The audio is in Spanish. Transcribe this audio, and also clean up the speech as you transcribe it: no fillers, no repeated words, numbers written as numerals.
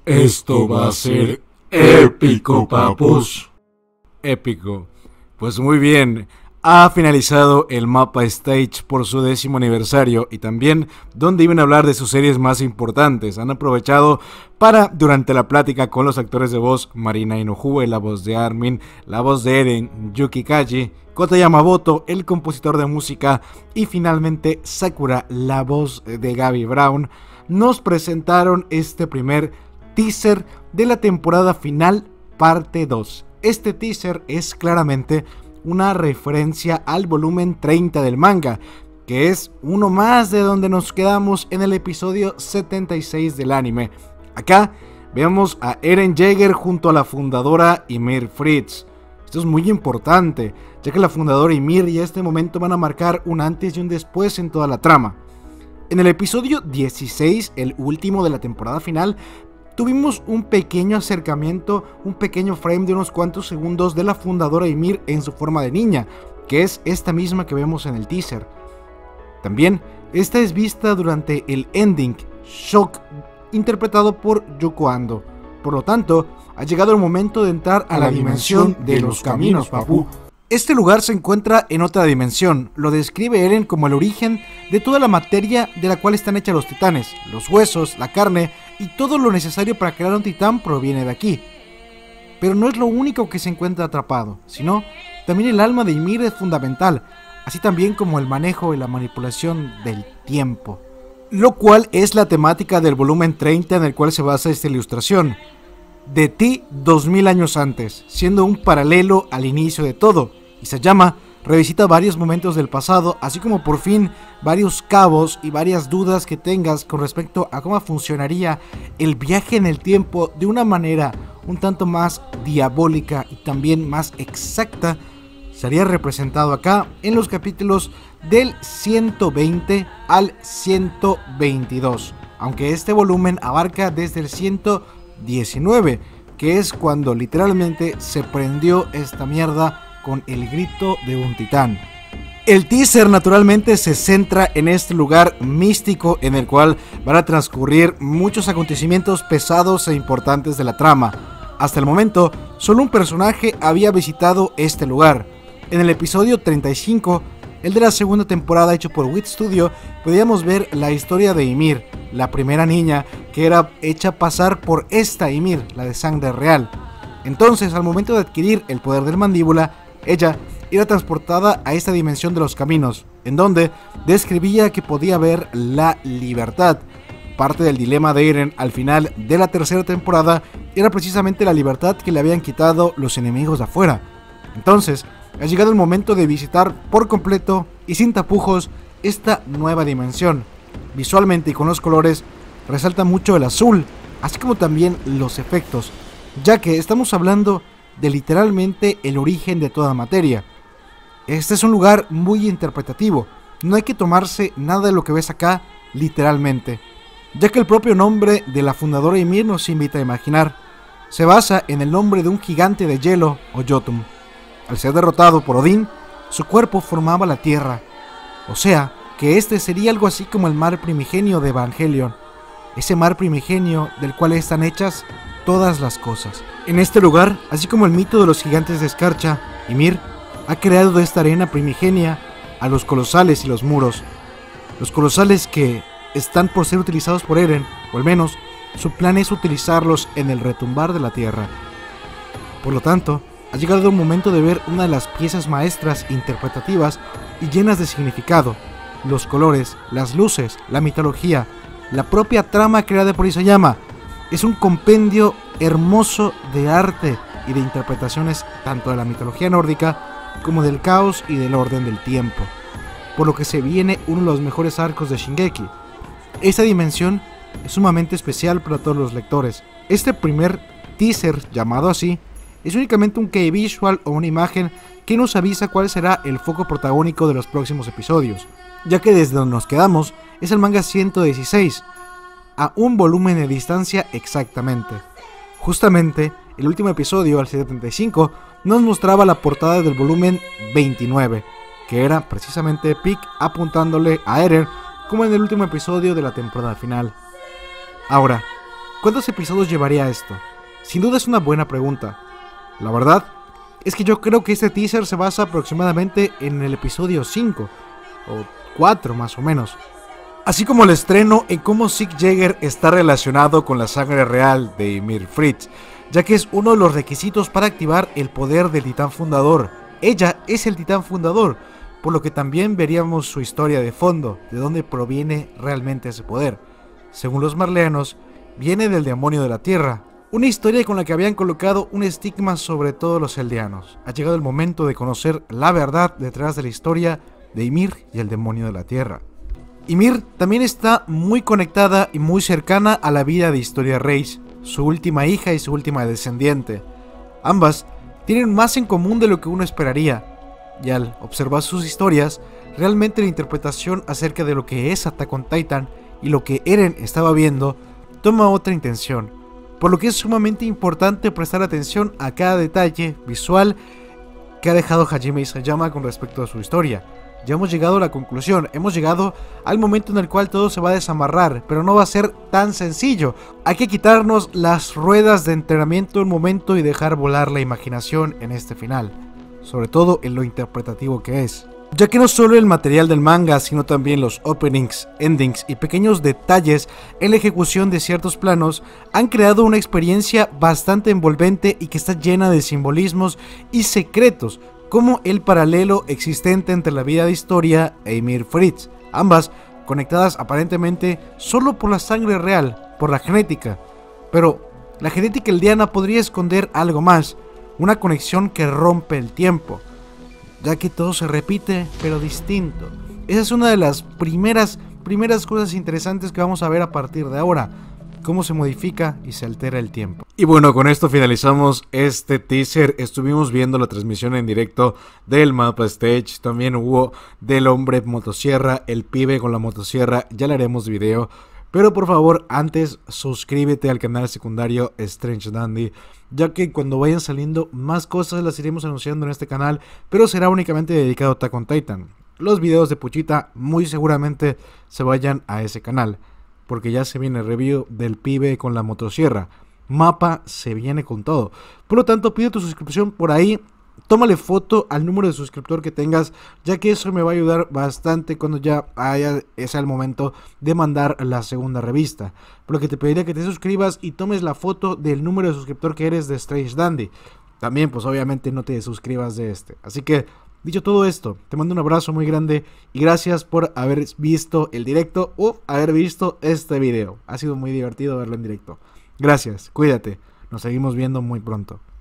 Esto va a ser épico, papus. Épico. Pues muy bien. Ha finalizado el Mappa Stage por su 10º aniversario y también donde iban a hablar de sus series más importantes. Han aprovechado para, durante la plática con los actores de voz, Marina Inoue, la voz de Armin, la voz de Eren, Yuki Kaji, Kota Yamamoto, el compositor de música, y finalmente Sakura, la voz de Gaby Brown, nos presentaron este primer teaser de la temporada final parte 2. Este teaser es claramente una referencia al volumen 30 del manga, que es uno más de donde nos quedamos en el episodio 76 del anime. Acá vemos a Eren Yeager junto a la fundadora Ymir Fritz. Esto es muy importante, ya que la fundadora Ymir y este momento van a marcar un antes y un después en toda la trama. En el episodio 16, el último de la temporada final, tuvimos un pequeño acercamiento, un pequeño frame de unos cuantos segundos de la fundadora Ymir en su forma de niña, que es esta misma que vemos en el teaser. También, esta es vista durante el ending, Shock, interpretado por Yoko Ando. Por lo tanto, ha llegado el momento de entrar a la dimensión de los caminos, papu. Este lugar se encuentra en otra dimensión, lo describe Eren como el origen de toda la materia de la cual están hechas los titanes, los huesos, la carne y todo lo necesario para crear un titán proviene de aquí. Pero no es lo único que se encuentra atrapado, sino también el alma de Ymir es fundamental, así también como el manejo y la manipulación del tiempo. Lo cual es la temática del volumen 30 en el cual se basa esta ilustración. De ti 2000 años antes, siendo un paralelo al inicio de todo. Isayama revisita varios momentos del pasado, así como por fin varios cabos y varias dudas que tengas con respecto a cómo funcionaría el viaje en el tiempo de una manera un tanto más diabólica y también más exacta. Sería representado acá en los capítulos del 120 al 122, aunque este volumen abarca desde el 119, que es cuando literalmente se prendió esta mierda con el grito de un titán. El teaser naturalmente se centra en este lugar místico en el cual van a transcurrir muchos acontecimientos pesados e importantes de la trama. Hasta el momento, solo un personaje había visitado este lugar. En el episodio 35, el de la segunda temporada hecho por Wit Studio, podíamos ver la historia de Ymir, la primera niña que era hecha pasar por esta Ymir, la de sangre real. Entonces, al momento de adquirir el poder del mandíbula, ella era transportada a esta dimensión de los caminos, en donde describía que podía ver la libertad. Parte del dilema de Eren al final de la tercera temporada era precisamente la libertad que le habían quitado los enemigos de afuera. Entonces, ha llegado el momento de visitar por completo y sin tapujos esta nueva dimensión. Visualmente y con los colores resalta mucho el azul, así como también los efectos, ya que estamos hablando de literalmente el origen de toda materia. Este es un lugar muy interpretativo, no hay que tomarse nada de lo que ves acá literalmente, ya que el propio nombre de la fundadora Ymir nos invita a imaginar. Se basa en el nombre de un gigante de hielo o Jotun. Al ser derrotado por Odín, su cuerpo formaba la tierra, o sea, que este sería algo así como el mar primigenio de Evangelion, ese mar primigenio del cual están hechas todas las cosas. En este lugar, así como el mito de los gigantes de escarcha, Ymir ha creado de esta arena primigenia a los colosales y los muros. Los colosales que están por ser utilizados por Eren, o al menos su plan es utilizarlos en el retumbar de la tierra. Por lo tanto, ha llegado el momento de ver una de las piezas maestras interpretativas y llenas de significado. Los colores, las luces, la mitología, la propia trama creada por Isayama. Es un compendio hermoso de arte y de interpretaciones tanto de la mitología nórdica como del caos y del orden del tiempo, por lo que se viene uno de los mejores arcos de Shingeki. Esta dimensión es sumamente especial para todos los lectores. Este primer teaser, llamado así, es únicamente un key visual o una imagen que nos avisa cuál será el foco protagónico de los próximos episodios, ya que desde donde nos quedamos es el manga 116, a un volumen de distancia exactamente. Justamente, el último episodio, al 75, nos mostraba la portada del volumen 29, que era precisamente Pieck apuntándole a Eren como en el último episodio de la temporada final. Ahora, ¿Cuántos episodios llevaría esto? Sin duda es una buena pregunta. La verdad es que yo creo que este teaser se basa aproximadamente en el episodio 5 o 4 más o menos. Así como el estreno en cómo Zeke Yeager está relacionado con la sangre real de Ymir Fritz, ya que es uno de los requisitos para activar el poder del titán fundador. Ella es el titán fundador, por lo que también veríamos su historia de fondo, de dónde proviene realmente ese poder. Según los marleanos, viene del demonio de la tierra, una historia con la que habían colocado un estigma sobre todos los eldianos. Ha llegado el momento de conocer la verdad detrás de la historia de Ymir y el demonio de la tierra. Ymir también está muy conectada y muy cercana a la vida de Historia Reisz, su última hija y su última descendiente. Ambas tienen más en común de lo que uno esperaría, y al observar sus historias, realmente la interpretación acerca de lo que es Attack on Titan y lo que Eren estaba viendo toma otra intención, por lo que es sumamente importante prestar atención a cada detalle visual que ha dejado Hajime Isayama con respecto a su historia. Ya hemos llegado a la conclusión, hemos llegado al momento en el cual todo se va a desamarrar, pero no va a ser tan sencillo. Hay que quitarnos las ruedas de entrenamiento un momento y dejar volar la imaginación en este final, sobre todo en lo interpretativo que es. Ya que no solo el material del manga, sino también los openings, endings y pequeños detalles en la ejecución de ciertos planos han creado una experiencia bastante envolvente y que está llena de simbolismos y secretos, como el paralelo existente entre la vida de Historia e Ymir Fritz, ambas conectadas aparentemente solo por la sangre real, por la genética. Pero la genética eldiana podría esconder algo más, una conexión que rompe el tiempo, ya que todo se repite pero distinto. Esa es una de las primeras cosas interesantes que vamos a ver a partir de ahora, cómo se modifica y se altera el tiempo. Y bueno, con esto finalizamos este teaser. Estuvimos viendo la transmisión en directo del Mappa Stage, también hubo del hombre motosierra, el pibe con la motosierra, ya le haremos video. Pero por favor, antes suscríbete al canal secundario Strange Dandy, ya que cuando vayan saliendo más cosas las iremos anunciando en este canal, pero será únicamente dedicado a Attack on Titan. Los videos de Puchita muy seguramente se vayan a ese canal, porque ya se viene el review del pibe con la motosierra. Mappa se viene con todo. Por lo tanto, pide tu suscripción por ahí. Tómale foto al número de suscriptor que tengas, ya que eso me va a ayudar bastante cuando ya sea el momento de mandar la segunda revista. Por lo que te pediría que te suscribas y tomes la foto del número de suscriptor que eres de Strange Dandy. También, pues obviamente no te suscribas de este. Así que, dicho todo esto, te mando un abrazo muy grande y gracias por haber visto el directo o haber visto este video. Ha sido muy divertido verlo en directo. Gracias, cuídate, nos seguimos viendo muy pronto.